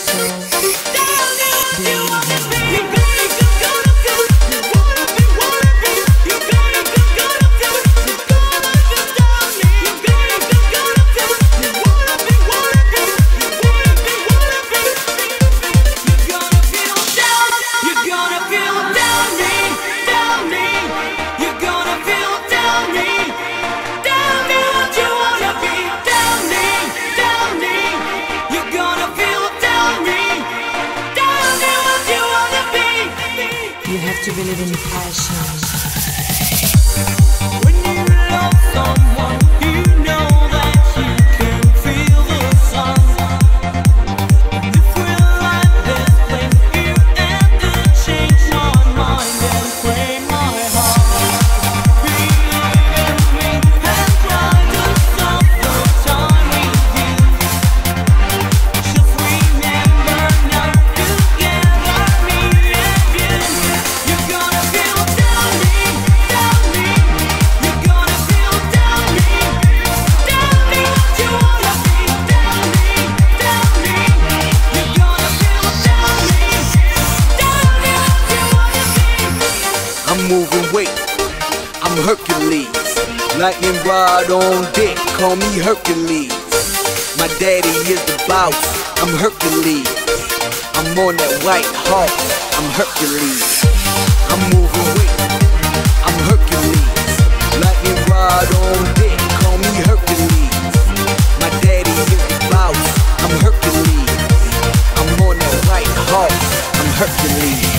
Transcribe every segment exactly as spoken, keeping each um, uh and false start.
You have to believe in passion. When you love someone, you know that you can feel the sun. If we like this place here and it change my mind and break my heart. Believe in me and try to stop the time with you. Just remember now, together me and you. You're gonna feel down me, down me. You're gonna feel down me, down me. What you wanna be, down me, down me. You're gonna feel down me, down me. What you wanna be. I'm moving weight, I'm Hercules. Lightning rod on deck, call me Hercules. My daddy is the boss, I'm Hercules. I'm on that white horse, I'm Hercules. I'm moving weight, I'm Hercules. Lightning rod on deck, call me Hercules. My daddy is the boss, I'm Hercules. I'm on that white horse, I'm Hercules.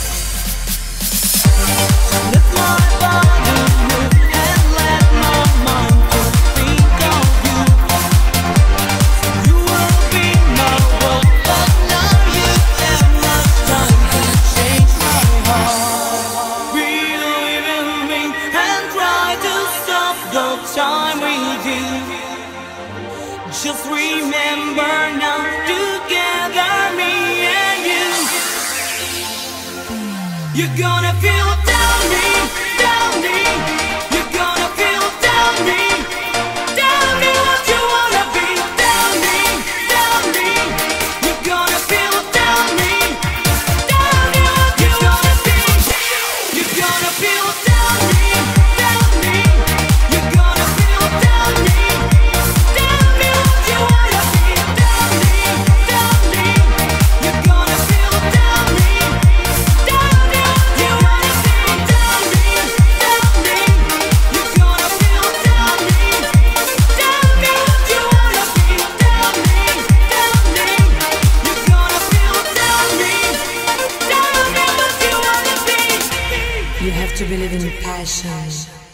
Let my body move and let my mind just think of you. You will be my world, but now you have much time to change my heart. Believe in me and try to stop the time with you. Just remember now, together me and you. You're gonna feel down me, down me. You're gonna feel down me, down me. What you wanna be, down me, down me. You're gonna feel down me, down me. What you wanna be, you're gonna feel down me, down me. You're gonna feel down me, down me. What you wanna be, down me, down me. You're gonna feel down me, down me. You wanna feel down me, down me. You're gonna feel down me, down me. What you wanna be, down me, down me. You're gonna feel down me, down me. What you wanna be. You have to believe in passion.